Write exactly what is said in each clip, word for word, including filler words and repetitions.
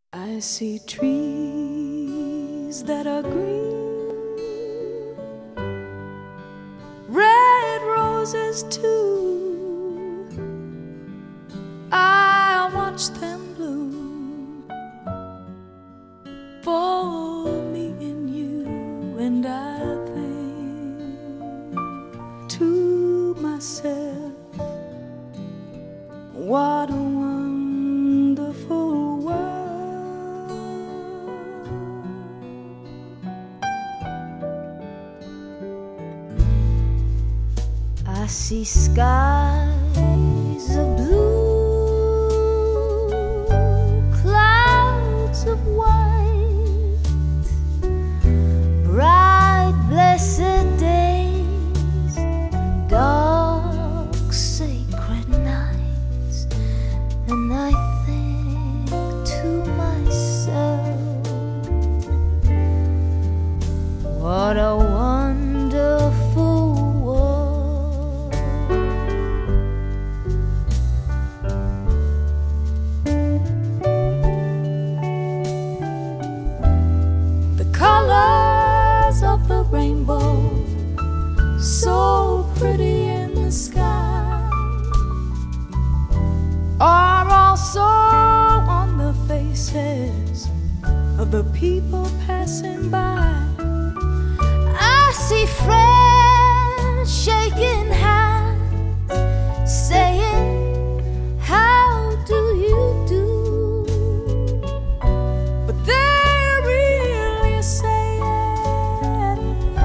I see trees that are green, red roses too. I watch them bloom for me and you, and I think to myself, what a wonderful world. I see skies of blue, clouds of white, bright blessed days, dark sacred nights, and I think to myself, what a wonderful world. The colors of the rainbow, so pretty in the sky, are also on the faces of the people passing by. I see friends shaking hands, saying, how do you do? But they're really saying, I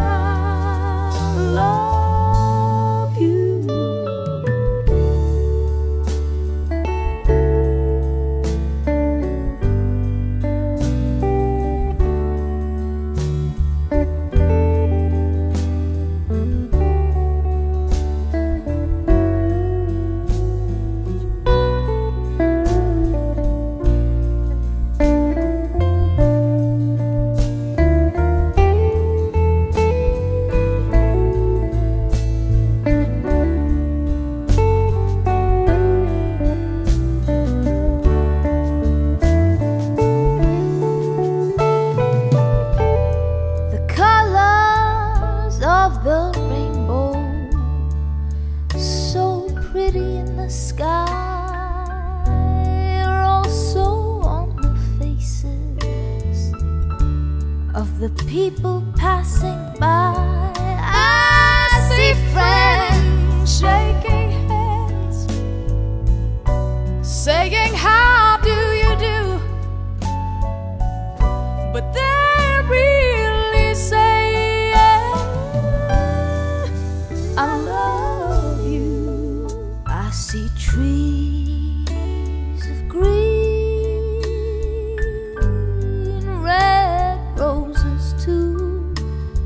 love you. The rainbow, so pretty in the sky, are also on the faces of the people passing by. I see friends shaking hands, saying, how do you do? But they're really saying, I love you. I see trees of green, red roses too.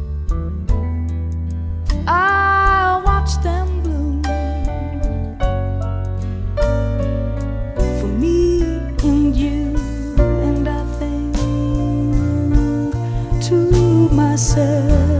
I watch them bloom for me and you, and I think to myself,